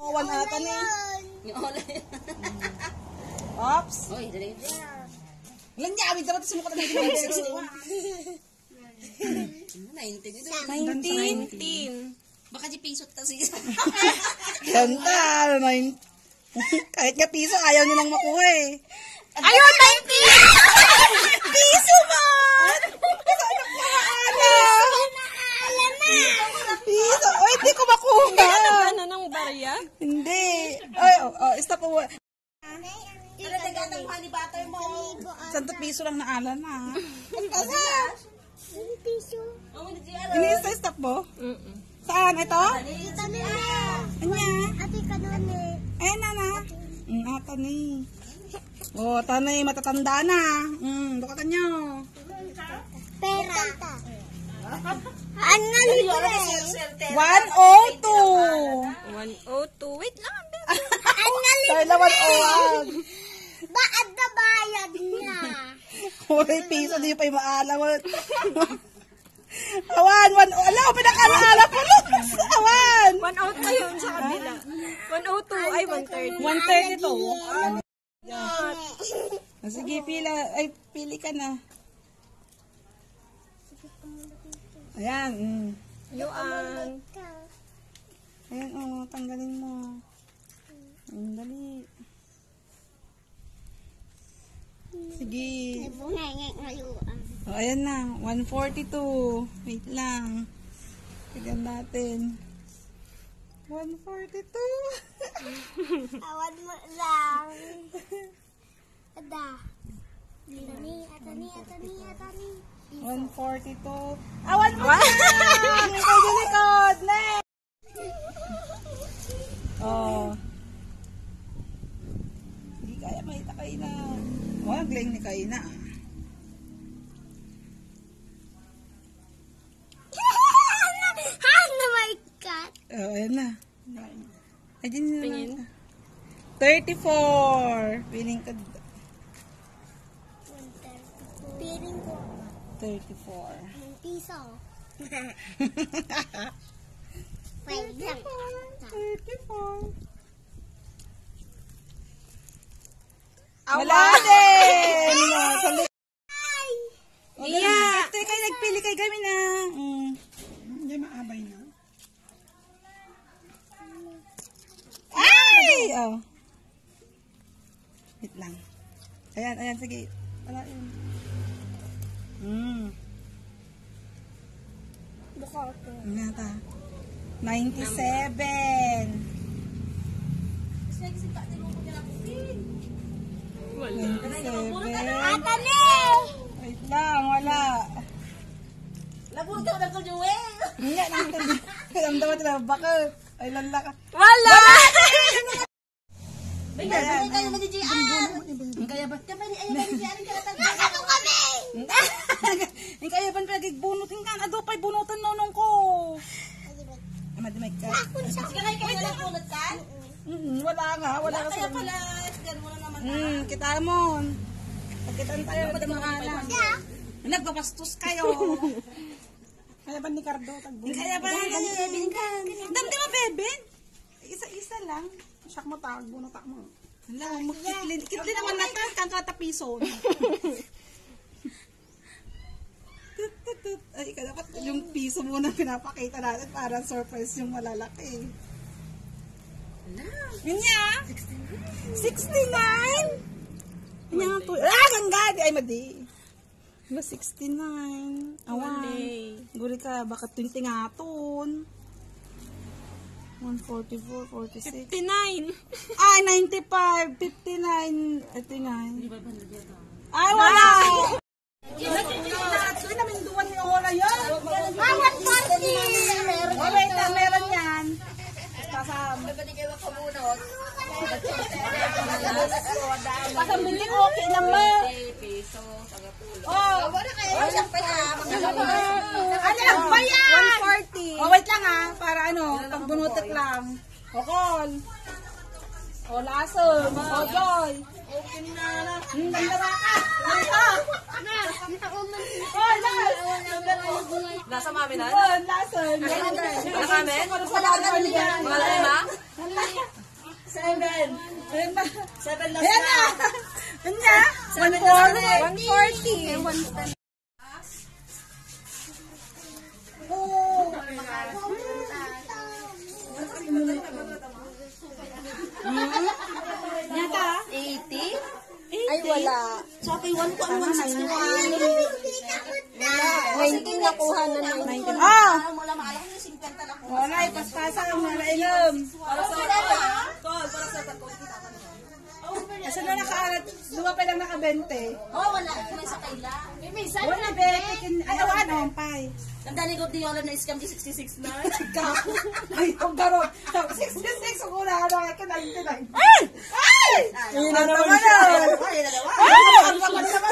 kawan ata ni. Ops. Oy, dali. Lang niya, abid dapat sumukat na ito. 19. Baka di piso ta siya. Ganda, kahit nga piso, ayaw nilang makuha eh. Ayun, 19! Piso man! Sana piso! Oy, hindi ko makuha. Ano ng barya? Hindi. Ay, stop po. Ano tagatang honey butter mo? Santo piso lang na ala na. Piso. Ini-stop mo? Saan? Ito? Ito na. Anya? Ate ka doon eh. Ayan na na. Ata ni. Oh, tanay matatanda na. Dukatan nyo. Pera. Ano libre? 102. 102. Wait lang. Ano Dahil na 101. Baad na bayad niya. Uy, piso, di pa yung maalaw. Awan, ala, pinakalaala ko lang. Awan. 102 yun sa kabila. 102 ay 130. 130 to. Sige, pili ka na. Ayan. Yuan. Ayan, tanggalin mo. Dali. Sige. Ayan na, 142. Wait lang. Tignan natin. 142. Awan mo lang. Ada. Atani. 142. Awan mo lang! Ikaw yung likod! Next! Oh. Hindi kaya makita kayo na. Nagling ni kayo na. Ano my God? Ayan na. Ay, din na. 34. Piling ka. Piling ko. 34. Piso. Wait lang. 34. Wala din! Iya! Ito kayo nagpili kay kami na. Hindi maabay na. Ay! Oh. Wait lang. Ayan, sige. Wala yun. Buka ko. Ano ta? 97. Wala. 97. Atani! Wait lang, wala. Labog daw na ko Joel. Hindi, naramdaman nila, baka, ay lala ka. Wala! Ayan. Kaya ba di JR? Kaya ba? Kaya ba di JR ka na Ano kami? Ang kaya ba pinagigbunutin ka? Ado pa'y bunutan nonong ko. Madimig ka. Sige na kayo na punot ka? Wala nga, wala ka Kaya sa... pala, gan mo na naman. Kita mo. Pagkitaan tayo, ba't mga alam? Nagbabastos kayo. Kaya ba ni Cardo? Kaya ba ni Bebin ka? Damdi mo, Bebin? Isa-isa lang. Siyak mo tawag, bunutak mo. Hala, kitli naman natin kang katapison. Ay, dapat yung piso muna pinapakita natin para surprise yung malalaki. Yun niya? 69? Yun nga po. Ganda! Ay, madi. 69. Awan. Guri ka, baka 20 nga ton. 144, 46. 59. Ay, 95, 59. Ito nga. Ay, wala! Actually, naminduan niyo wala yun. Bawat party! Wait na, meron yan. Kasama. Pasambili okay naman. Oh, ano lang ba yan? 140. Oh, wait lang para pagbunutot lang. Okol. O, lason. O, joy. Okay na. Ganda ka. Nasa mami na? Lason. Nasa mami? Mga lima? 7 last Ayan na! Ano na? 140. 110. Nyata? 80? Ay, wala. So, okay, 1 ko ang 161. 19 nakuha na 19. Ah! Wala, ipaspasa ang malainom. Asa na nakaalat? Dua pa lang naka-20. Wala. May sa kaila. Wala, bete. Ay, awan, ampay. Tandaan ko di wala na scam di 66 na. Ay, ang garot. 66, ang una, ano, ay, 99. Ay! Ay! Ayun na naman siya. Ay, dalawa. Ay! Ang naman naman.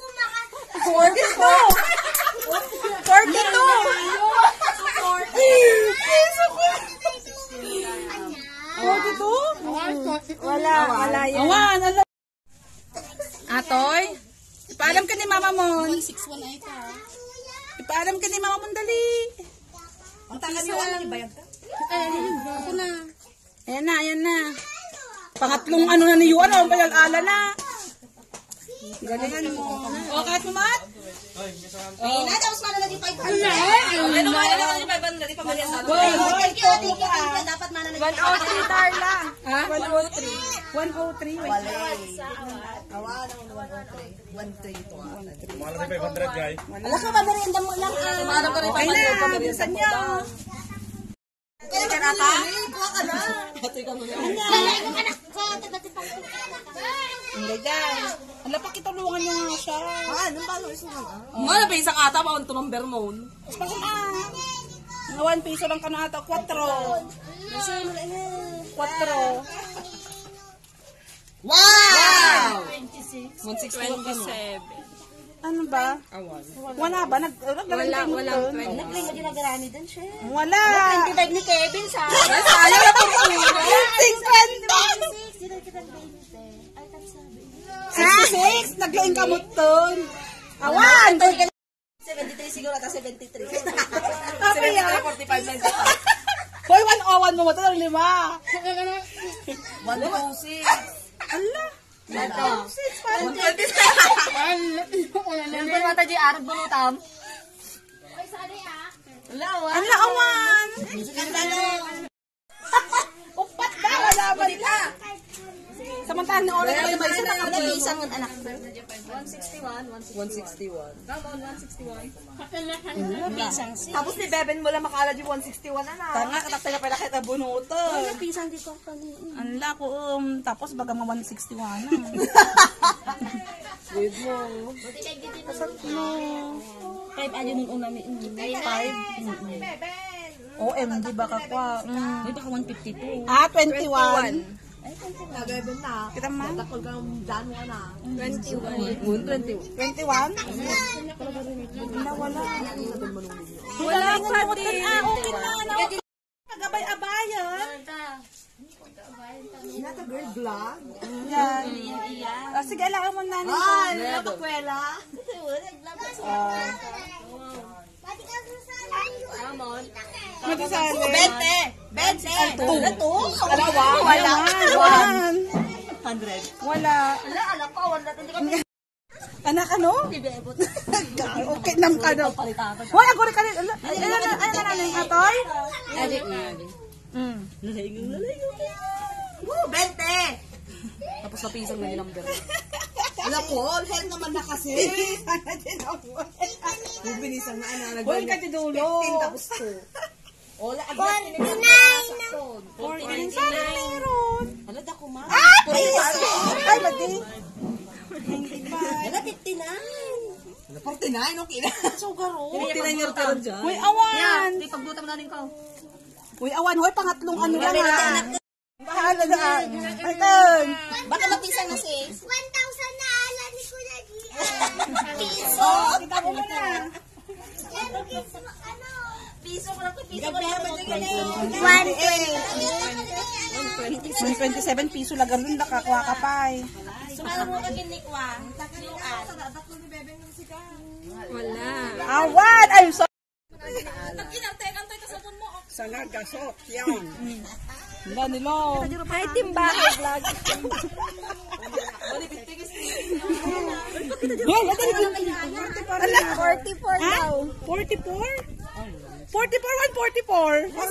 42? Wala, wala yan. Awan, ano? Atoy, ipaalam ka ni mama mo. 161 ay ka. Ipaalam ka ni mama mo, dali. Ang tanga niyo wala ni bayad ka. Ako na. Ayan na, ayan na. Pangatlong ano na ni Yuan, ang palal-ala na. Galingan mo. O, kahit mo, Mat? Ay, na tapos manalagi 500. Ano ba na ni 500 di pa mali ang Thank you. dapat manalagi. 103 Darla. Ha? 103. 103. Wala. Awa naman 103. 103 to. Mahal na 500 guys. Ala ka ba merienda mo lang ah. Manam ka rin Okay na, bilisan niyo. Kaya ka na pa? Kuha ka na. Ito ka mo. Yung anak ko, taga-tipang. Hindi dyan. Hala, pakitulungan niyo nga siya. Anong ba gusto mo? Mana ba isang ata ba to number mo? Basta mga 1 piso lang ka na ata. 4. 4. Wow! 167. Ano ba? Wala ba? Wala, walang 20. Nag-play mo ginagarami din siya. Wala. 25 ni Kevin sa. Sayang na po. 66. Naglaing kamot doon. Awan! 73 siguro ata 73. Apa yan? 45 na ito. Hoy, 101 mo. Ito ng 5. 106. Ala. Ito. 126. Nandun mata di arad bulutam. Ala, awan. Upat ba? Wala ba nila? Samantahan na oras kayo may isa na Wala isang anak. 161. Tapos ni Beben mo lang makala di 161 anak. Tanga, katakta ka pala kita bunuto. Pisang di ko kanina. Anla ko, tapos baga mga 161 na. Wait mo. No. 5 ano nung una ni 5. OMG baka kwa. May baka 152. 21. Nagabin na. Kita man? Takol kang daan mo na. 21. 21? Nawala. Wala pa din. Okay na. Nagabay-abayan. Nata girl vlog. Yan. Sige, alam mo na. Natakwela. Amon. Matisali. 20. Dalawa. Wala. 100. Wala. Ala, ala ko. Wala. Hindi ko Anak ano? bibebot. Okay nam ka daw. Palitatan. Hoy, ako rin ka rin. Ay, ka na yung atoy? Adik na. Woo, 20. Tapos napisang na yung number. Ala ko, health naman na kasi. Binisan na ana. Hoy, ka tidulo. 15 tapos 2. Ola, agad. 49. 49. Sana meron. Ala, dako ma. Ay, mati. Ala, 59. 49, okay na. Sugaro. 49 year pero dyan. Hoy, awan. Di pagbutam na rin ko. Hoy, awan. Hoy, pangatlong ano lang ha. Bahala na. Ayun. Baka mapisang na si 1,000 na ala ni Kuya Gian. Piso. Kita mo na. Piso ko lang. Piso ko lang. 127 piso lagar dun. Nakakuha ka pa eh. Sumala mo kagin ni Kwa. Takluan. Wala. Awan. Ay, so. Nagkinantay ka sa mo. Sana gasot. Yan. Wala nilo. Hi, Timbahay Vlog. Hoy, ate ni 44 daw. 44? 44, 144.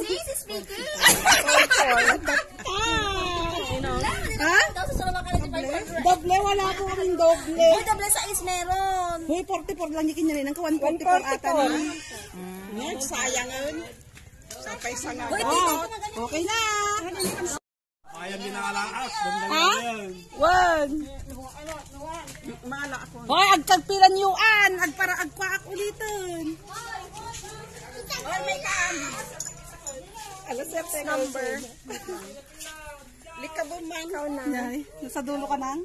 Ha? Doble, wala po kaming doble. Double size meron. Hoy, 44 lang ikin niya rin. Ang 144 ata ni. Sayang yun. Sapay sa nga. Okay na. Ayam din ang alaas. Ha? Wan. Maala ako. Hoy, agkagpilan yuan. Agkwaak ulitin. Hoy, may kaan. Alaserte number. Lika ba man? Ikaw na. Nasa dulo ka nang?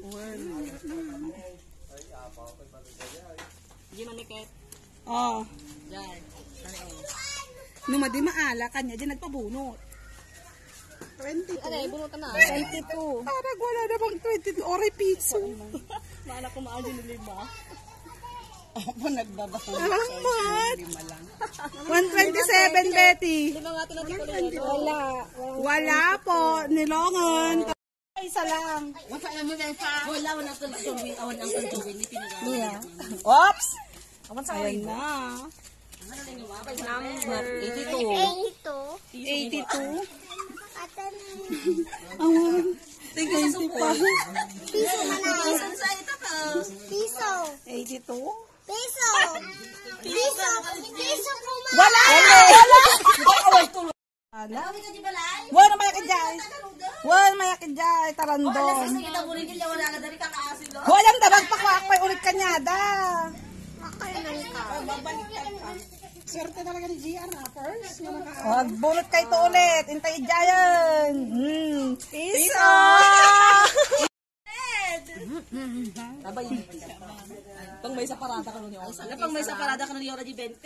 Hindi manikit. Oo. Diyan. Numadi maala kanya. Diyan nagpabunot. 22. Ay, bunutan na. 22. Parang wala namang 22. Oray piso. Maala ko maal din lima. Ako nagbabasa. Salamat. 127, Betty. Lima nga ito natin ko wala. Wala po. Nilongan. Isa lang. Wala na ito. Awan ang pagtuwin ni Pinagal. Yeah. Oops. Ayan na. Number 82. Thank you sa support. Piso na na. Piso sa ito ka. Piso. 82. Piso. Piso. Piso po ma. Wala! Wala! Wala mayakid dyan. Wala mayakid dyan. Tarandong. Kita mo rin nila. Wala na dari kakaasin. Wala ang dabag pakwakpay ulit kanyada. Swerte talaga ni GR na first. Bunot kayo ito ulit. Intay dyan. Piso! Tabay. Pang may sa parada ka nun yung oras. Pang may sa parada ka nun yung oras di 20.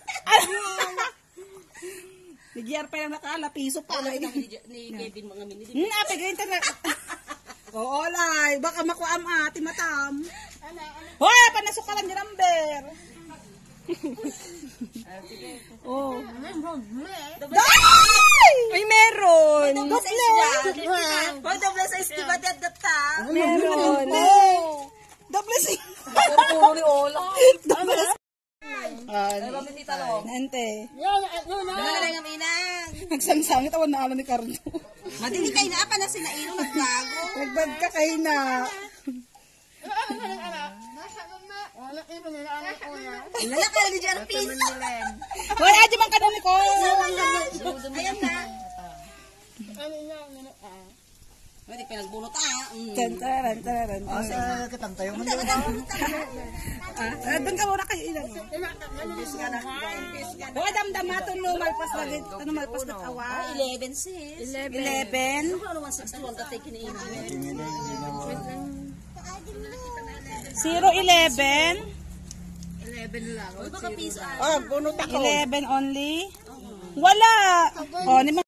Ni GR pa lang nakala. Piso pa. Ni Kevin mga mini. Ape, ganyan talaga. Oo, lay. Baka makuam ati matam. Hoy, panasok ka lang yung number. Oh. Ay, meron. Doble. Hoy, double size di ba at that time? Meron. Doble si. Puro ni Ola. Doble si. Ay, ba ni Talo? Nante. Nangalang ang inang. Nagsang-sangit awan na ala ni Carlo. Matindi kayo na pa na sila ino nagbago. Nagbad ka kayo na. Wala ka ni Jar Piso. Hoy, aja man ka na ni ko. Ayan na. Hindi pa nagbunot Tantaran. Katantayo mo. Doon ka muna kayo ilan. Hoy, damdamaton lumalpas na dito. Ano malpas na awa? 11 sis. 11. Ano naman 61 ka take ni 011. 11 lang. Uy, baka piso. Oh, bunot ako. 11 only. Wala. Oh, ni